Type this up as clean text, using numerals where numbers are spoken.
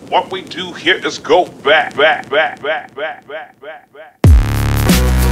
What we do here is go back, back, back, back, back, back, back, back.